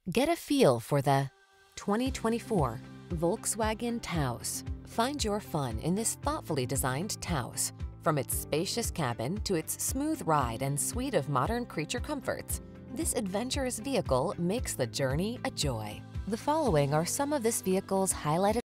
Get a feel for the 2024 Volkswagen Taos. Find your fun in this thoughtfully designed Taos. From its spacious cabin to its smooth ride and suite of modern creature comforts, this adventurous vehicle makes the journey a joy. The following are some of this vehicle's highlighted